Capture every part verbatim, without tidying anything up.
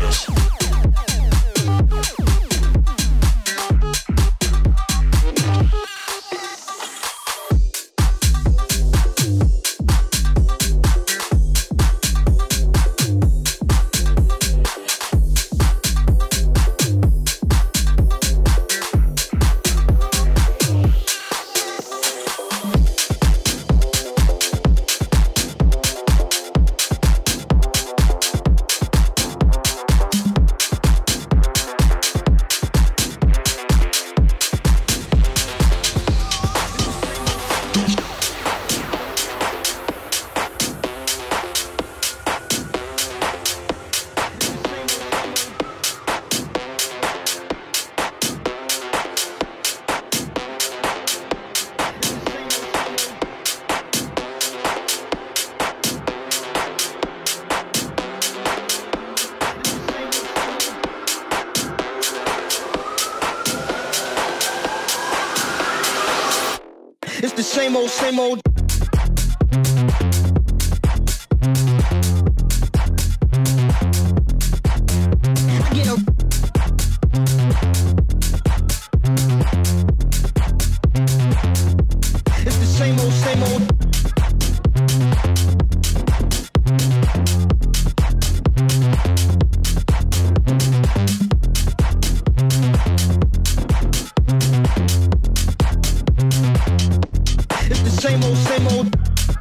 It's the same old, same old. I get a It's the same old, same old. It's the same old, same old.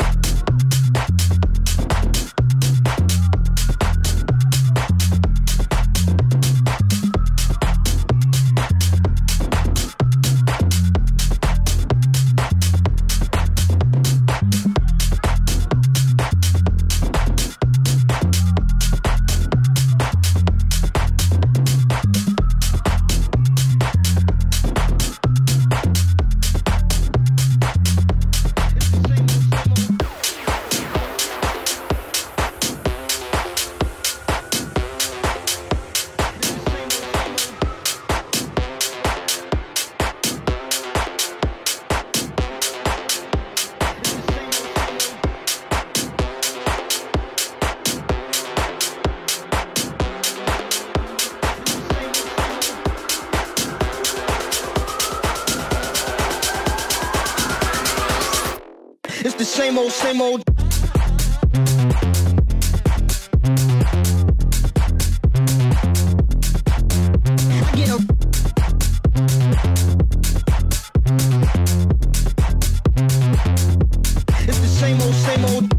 It's the same old, same old. I get a It's the same old, same old.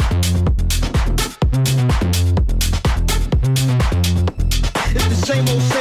It's the same old.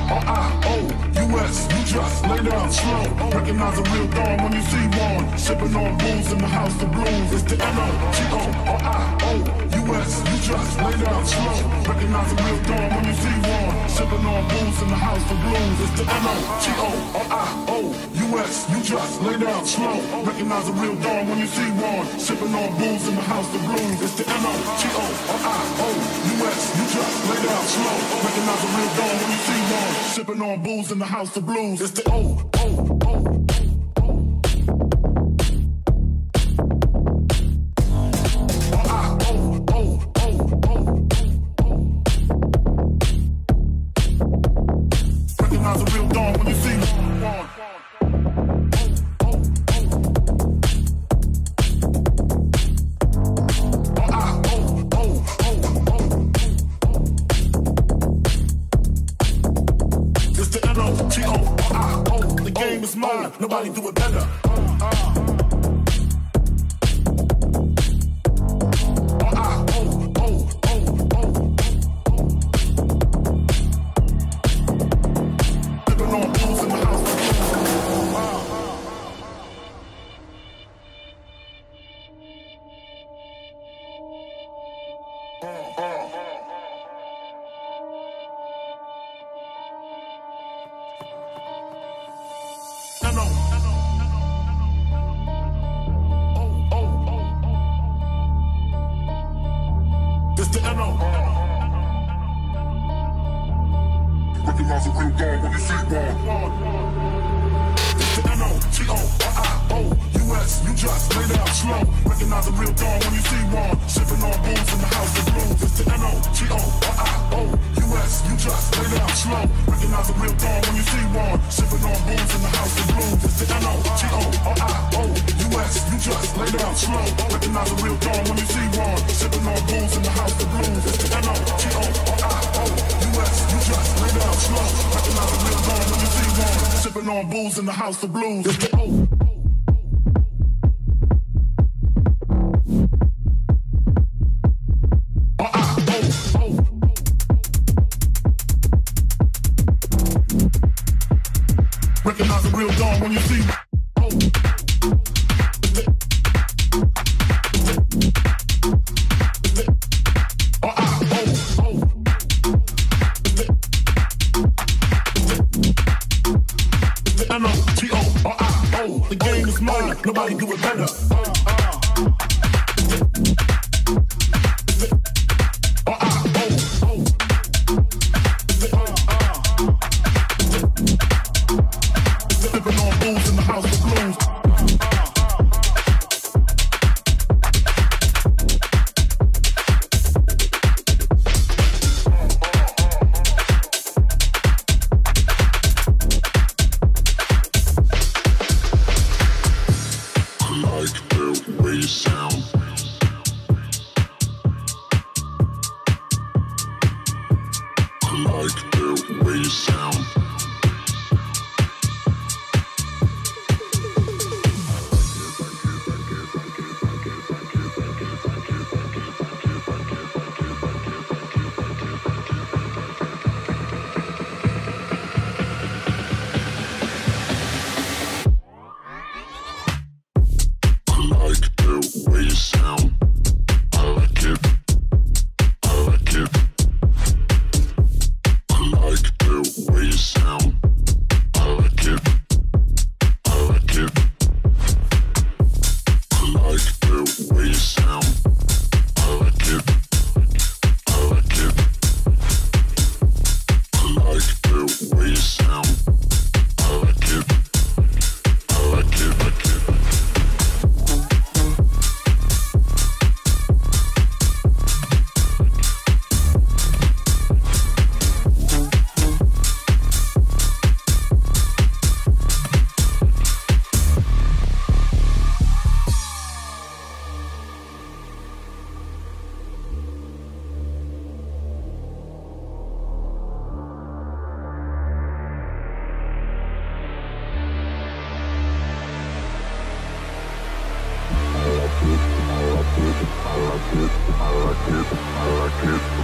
R I O U S, you just lay down slow. Recognize a real dawn when you see one. Sipping on booze in the house of blues. It's the N O G O R I O U S, you just lay down slow. Recognize a real dawn when you see one. Sipping on booze in the house of blues. It's the N O G O R I O U S, you just lay down slow. Recognize a real dawn when you see one. Sipping on booze in the house of blues. It's the N O G O R I O U S, you just lay down slow. Recognize a real dawn when you see one. Sipping on booze in the house of blues. It's the O O O. Recognize a real dawn when you see one. It's mine, nobody do it better. Recognize a real dawn when you see one. It's the N O G O R I O U S, you just lay down slow. Recognize a real dawn when you see one. Sipping on booze in the house of blues. It's the N O G O R I O U S, you just lay down slow. Recognize a real dawn when you see one. Sipping on booze in the house of blues. It's the N O G O R I O U S, you just lay down slow. Recognize a real dawn when you see one. Sipping on booze in the house of blues. It's the N O G O R I O U S, you just lay down slow. Recognize a real dawn when you see one. Sipping on booze in the house of blues. It's the O. Recognize a real dawn when you see oh. N O G O R I O, the game is mine, nobody do it better. Sipping on booze in the house of blues. I like it, I like it, I like it, I like it.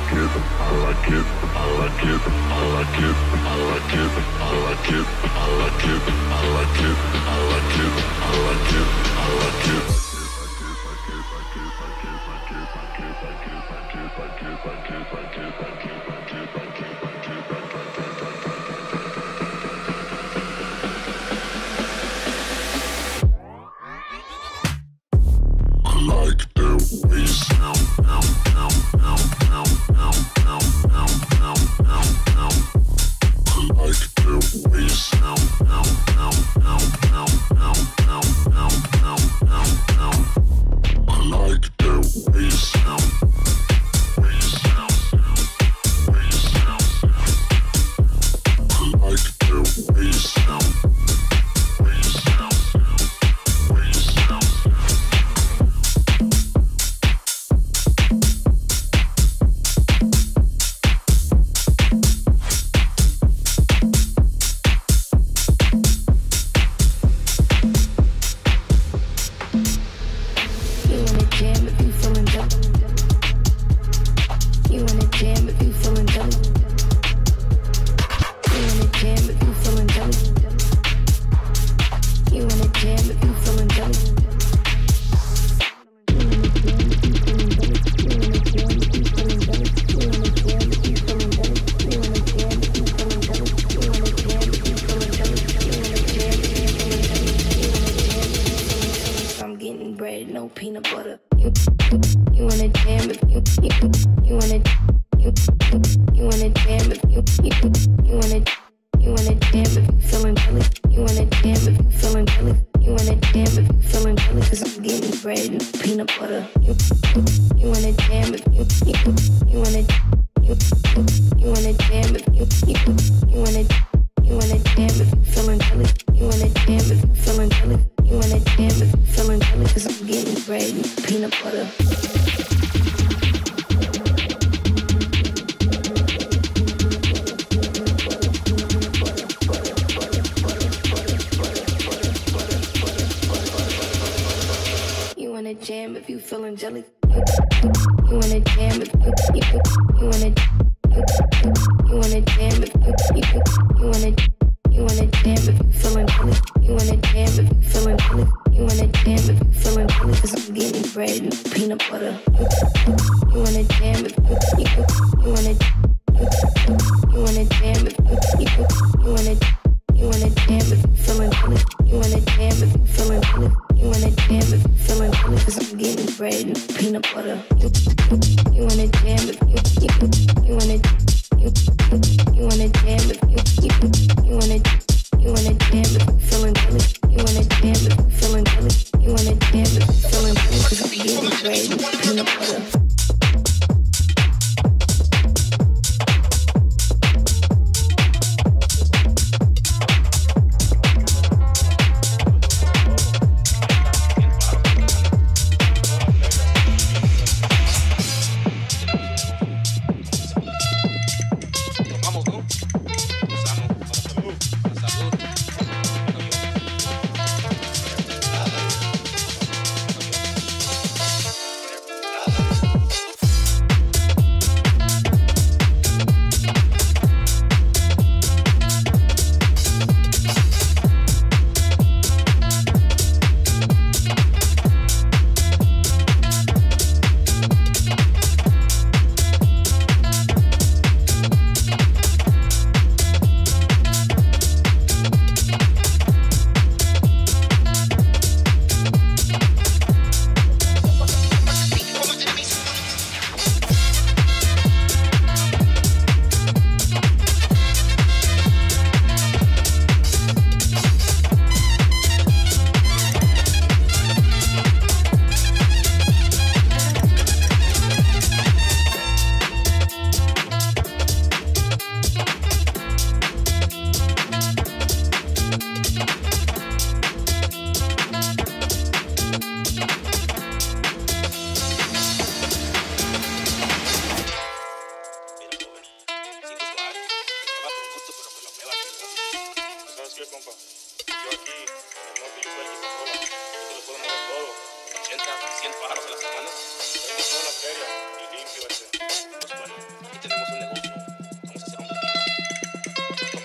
You wanna jam if you, you, you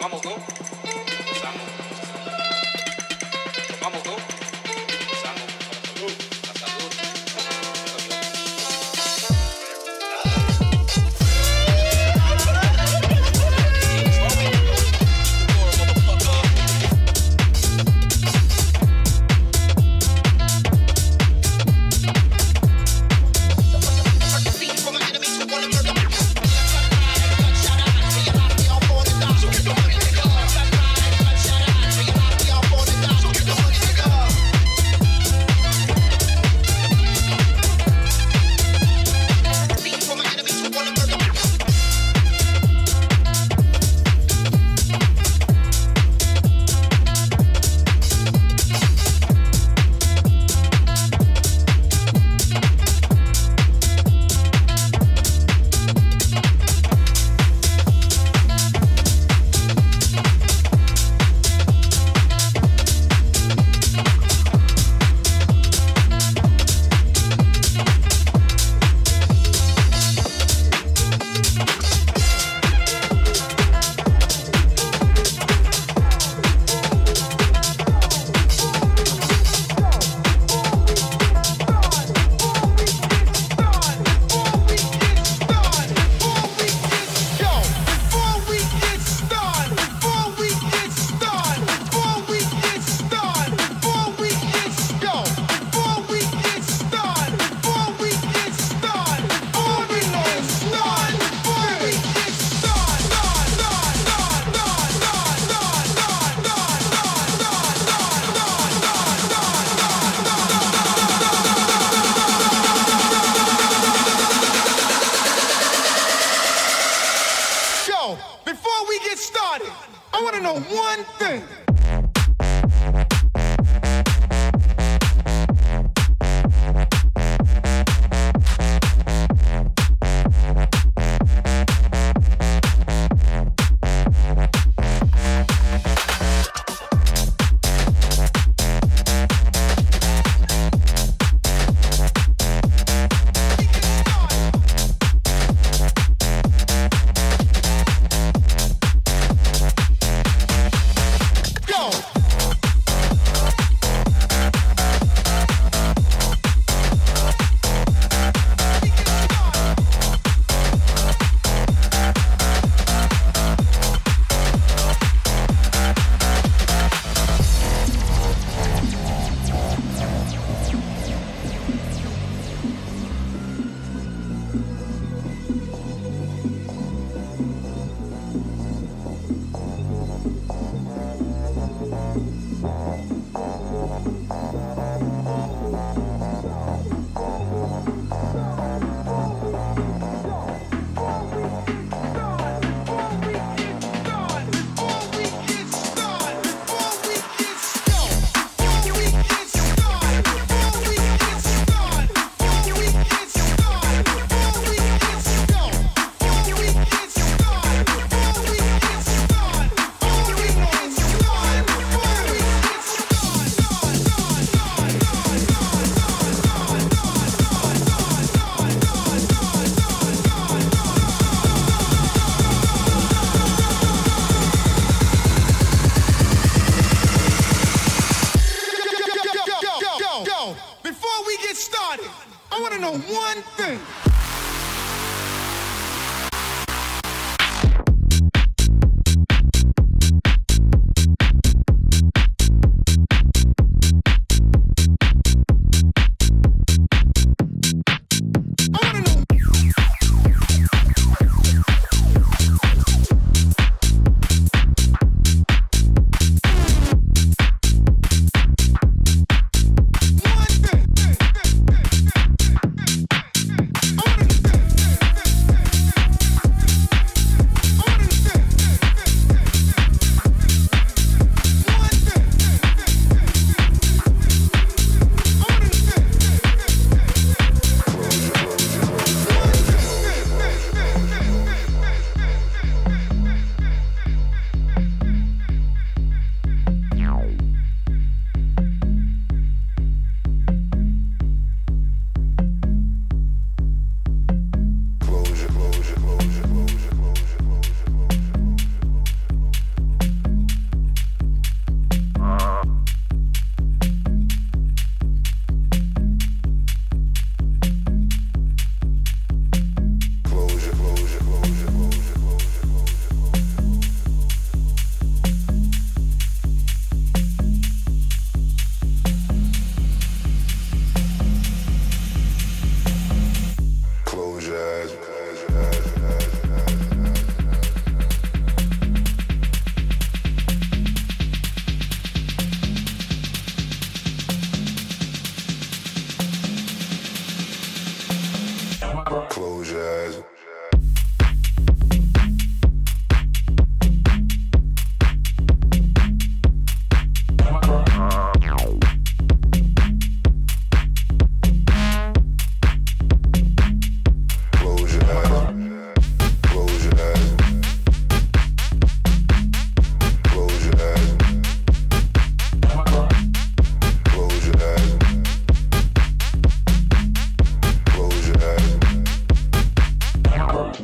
I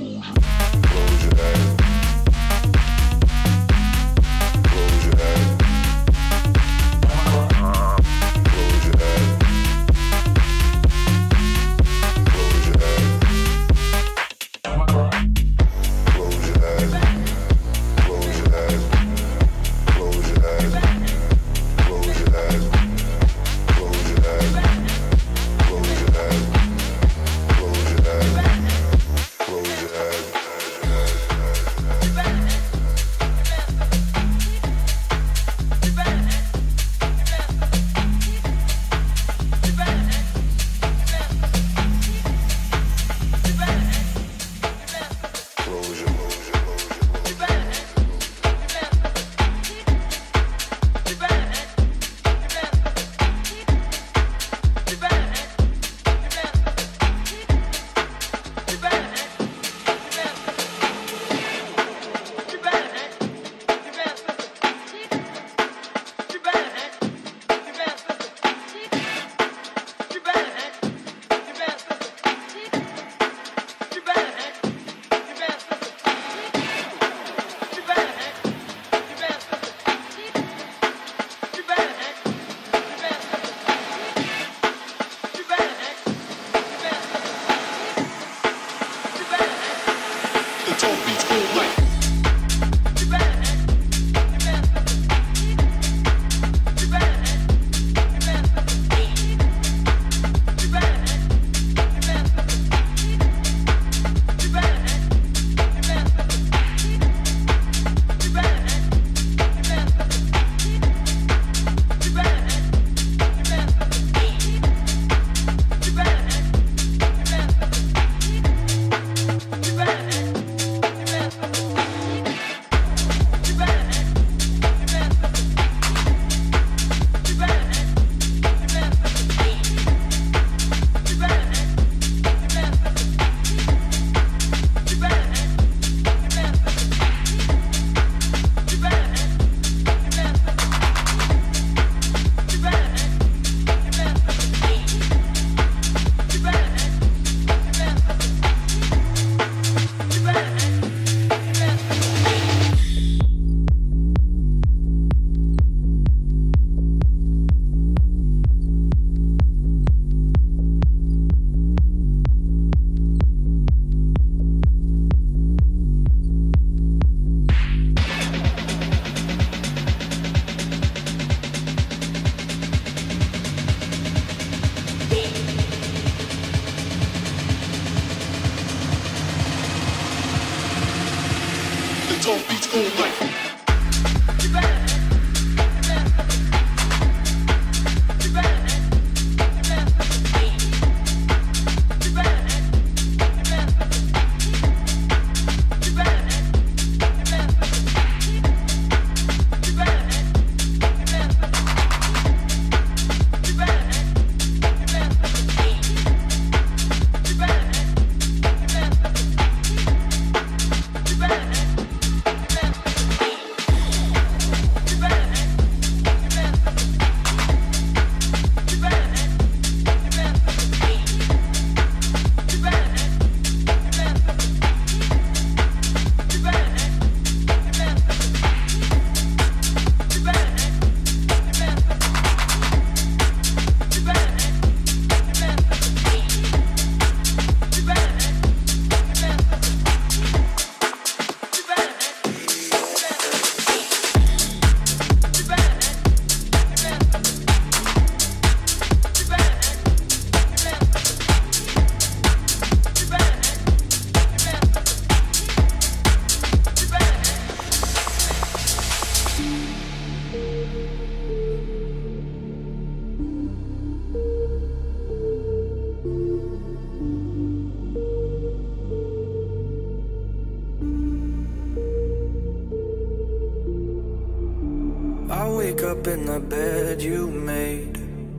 wake up in the bed you made,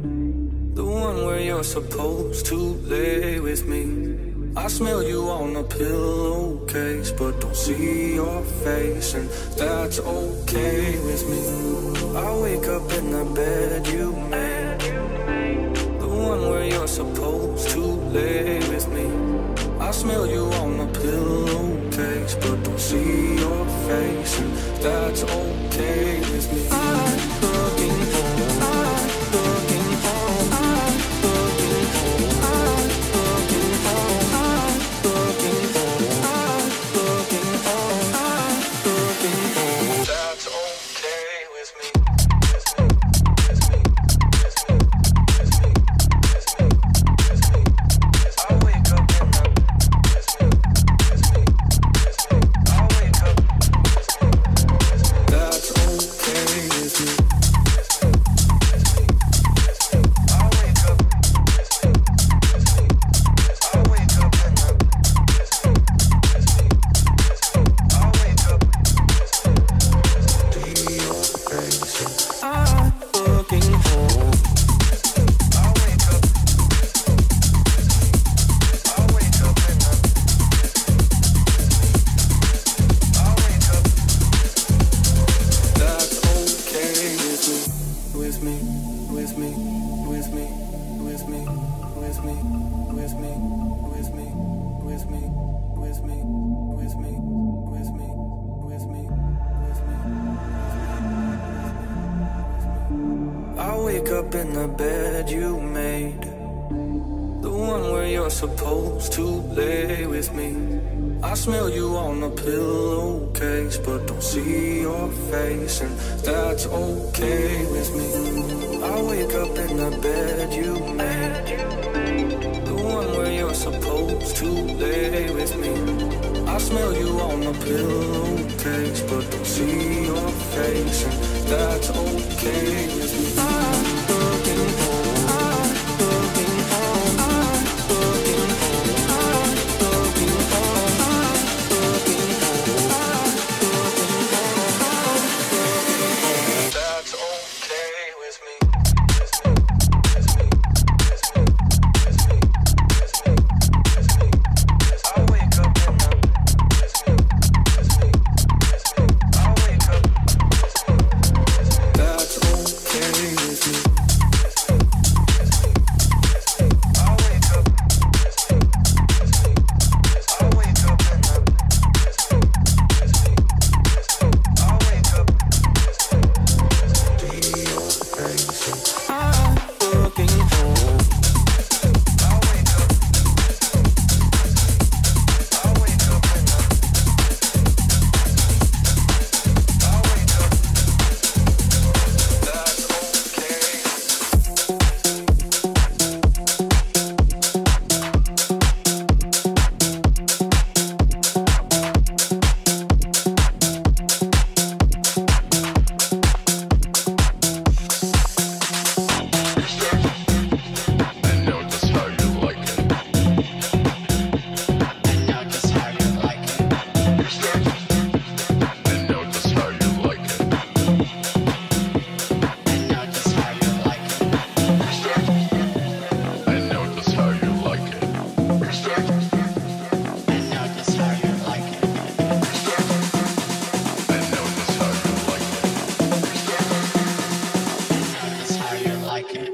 the one where you're supposed to lay with me. I smell you on the pillowcase, but don't see your face, and that's okay with me. I wake up in the bed you made, the one where you're supposed to lay with me. I I smell you on the pillowcase, but don't see your face, and that's okay with me. I'm looking home, I'm looking home, I'm looking home, I'm looking home, I'm looking home, I'm looking home, I'm looking home. That's okay with me. In the bed you made, the one where you're supposed to lay with me. I smell you on the pillowcase, but don't see your face, and that's okay with me. I wake up in the bed you made, the one where you're supposed to lay with me. I smell you on the pillowcase, but don't see your face, and that's okay with me. I'm looking home, I'm looking home, I'm looking home, I'm looking home, I'm looking home, I'm looking home, I'm looking home. That's okay with me. I wake up in the I wake up. That's okay with me. I wake up. I wake up in the I wake up. I'm looking home. I wake up. I wake up in the I wake up. That's okay. I know just how you like it. I know just how you like it. I know just how you like it. I know just how you like it. I know just how you like it. I know just how you like it. I know just how you like it. I know just how you like it.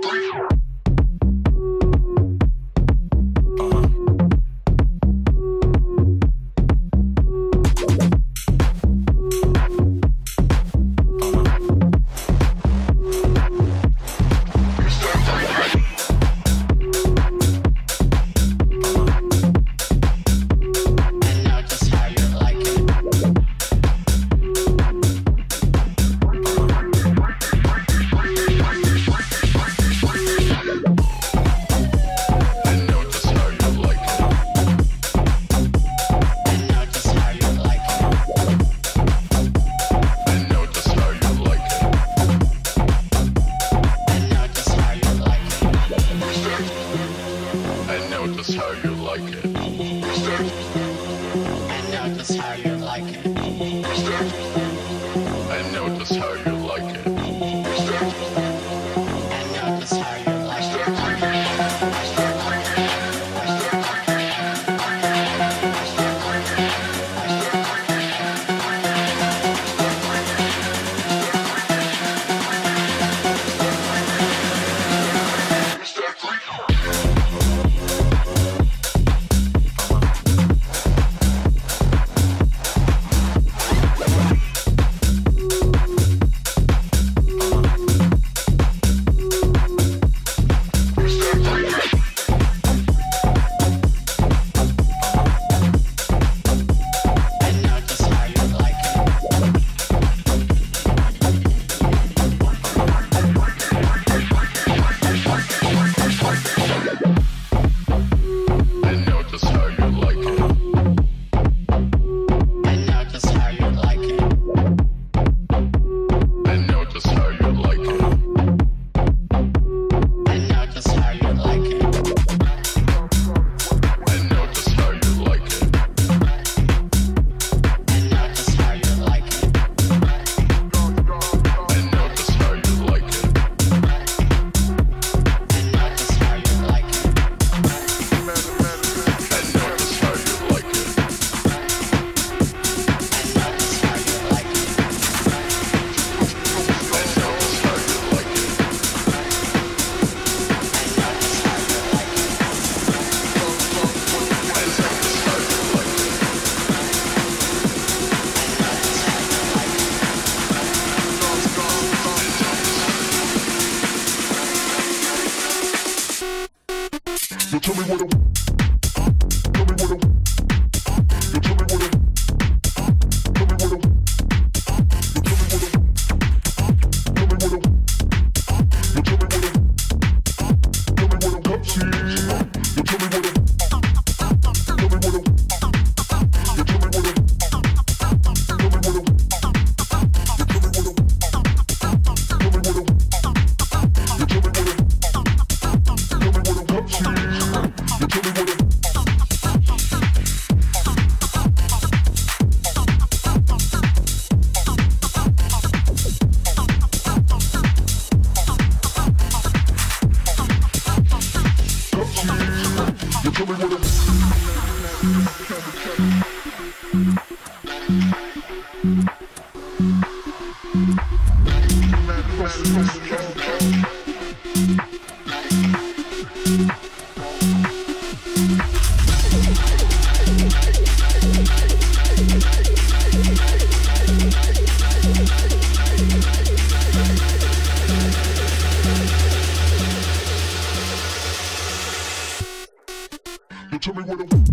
Tell me what I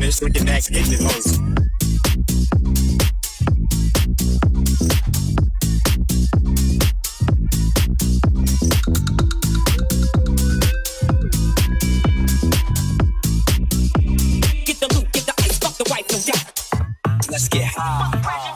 this, looking at, getting it hoes. Let's get high.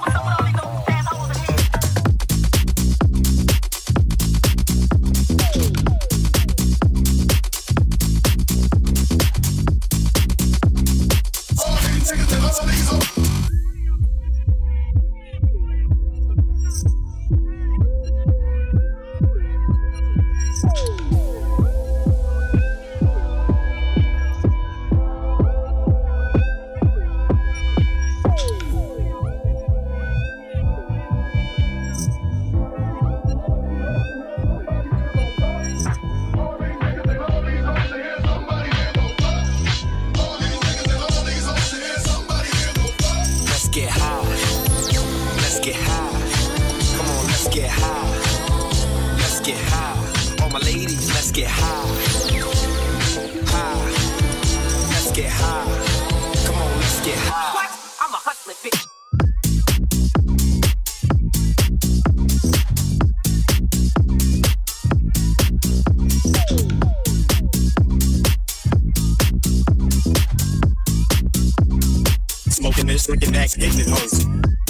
Smoking this, looking that, getting it hoes.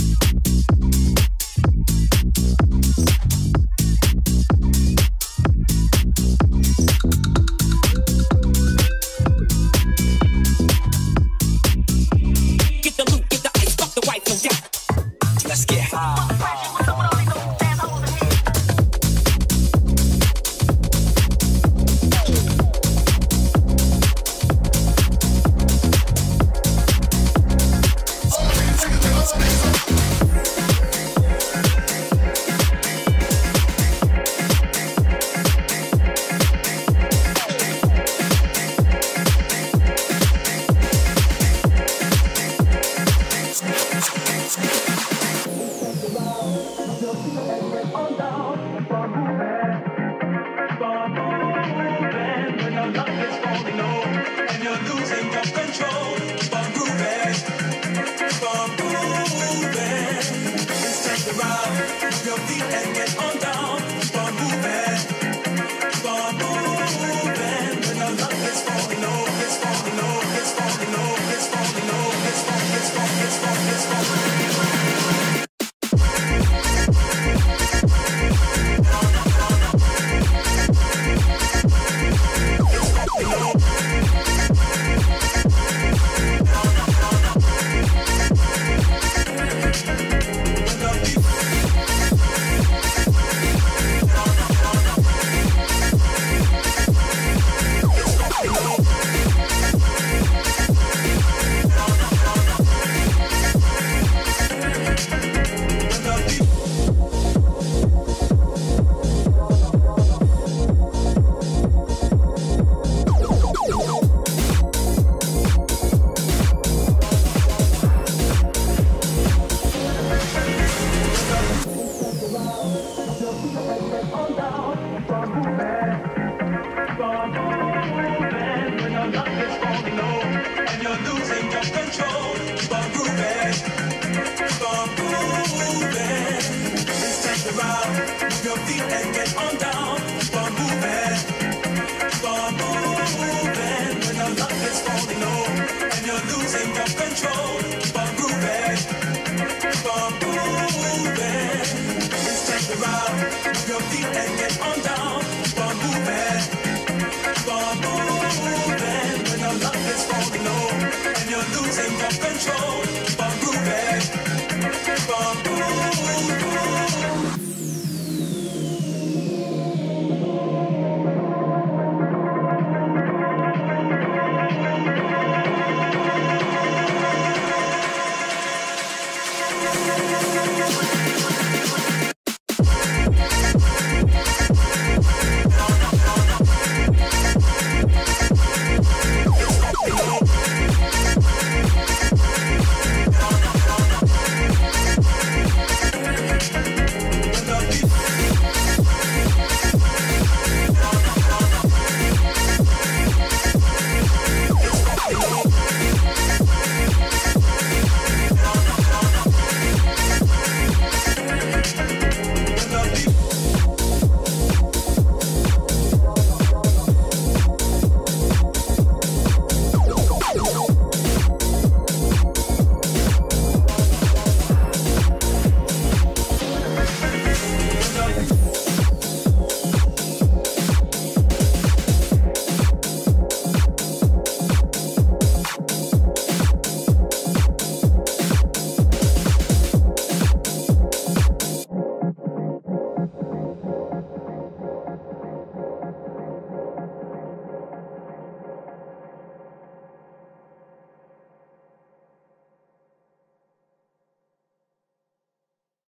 Let's get high. Control.